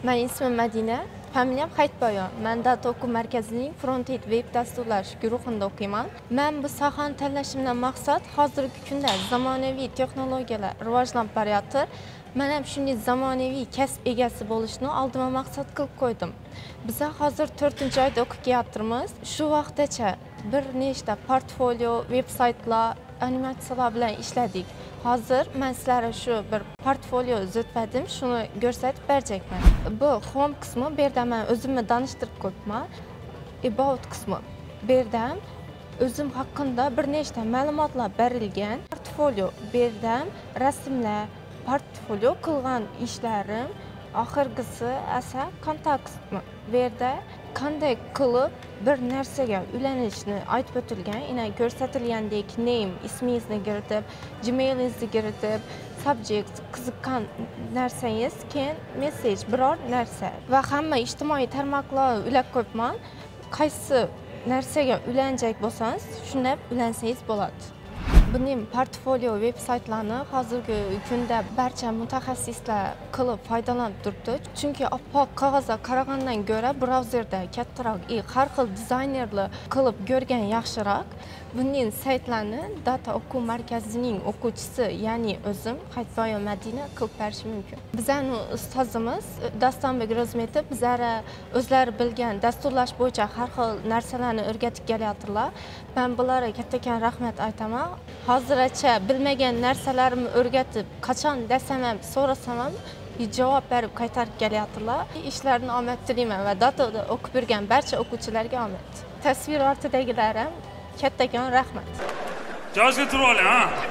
Men ismim Madina, familiyam Hayitboyon. Men Data o'quv markazining Frontend web dasturlash guruhida o'qiyman. Men bu sohani tanlashimdan maqsad hozirgi kunda zamonaviy texnologiyalar rivojlanib borayotir. Men ham shunday zamonaviy kasb egasi bo'lishni oldimga maqsad qilib qo'ydim. Biz hozir 4-oyda o'qib kelyapmiz. Shu vaqtgacha bir nechta portfolio, veb-saytlar, animatsiyalar bilan ishladik. Hozir men sizlarga shu bir portfolio uzatdim, shuni ko'rsatib beracakman. Bu home qismi, bu yerda men o'zimni tanishtirib qo'yibman. About qismi. Bu yerda o'zim haqida bir nechta ma'lumotlar berilgan. Portfolio, bu yerda rasmlar, portfolio qilgan ishlarim, oxirgisi esa kontakt qismi. Bu yerda qanday qilib bir narsaga ulanishni aytib o'tilgan. Yana ko'rsatilgandek name, ismingizni kiritib, gmailingizni kiritib, subject, qiziqqan narsangiz, keyin message, biror narsa va hamma ijtimoiy tarmoqlarga ulab qo'yibman. Qaysi narsaga ulanajak bo'lsangiz, shunda ulansangiz bo'ladi. Buning portfolio veb-saytlarni hozirgi kunda barcha mutaxassislar qilib foydalanib turibdi. Chunki oppoq qog'ozga qaragandan ko'ra brauzerda kattaroq, har xil dizaynerlar qilib ko'rgan yaxshiroq. Buning saytlarni Data o'quv markazining o'quvchisi, ya'ni o'zim Hayitboyon Madina qilib berish mumkin. Bizning ustozimiz Dostonbek Rozmetov bizlarga o'zlari bilgan dasturlash bo'yicha har xil narsalarni o'rgatib kelyaptilar. Men bularga kattakon rahmat aytaman. Hozircha bilmagan narsalarimni o'rgatib, qachon desam ham, so'rasam ham javob berib qaytarib kelyaptilar. Ishlarini omad tilayman va Datada o'qib yurgan barcha o'quvchilarga omad. Tasvir ortidagilar ham kattakon rahmat. Jozga turib oling, ha.